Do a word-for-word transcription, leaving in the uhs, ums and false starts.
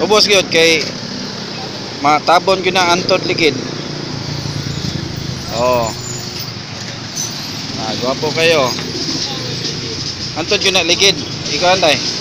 Ubos gyud kay matabon gyud na antod likid. Oh. Ah, gwapo kayo. Antod gyud na likid. Ikaw anday.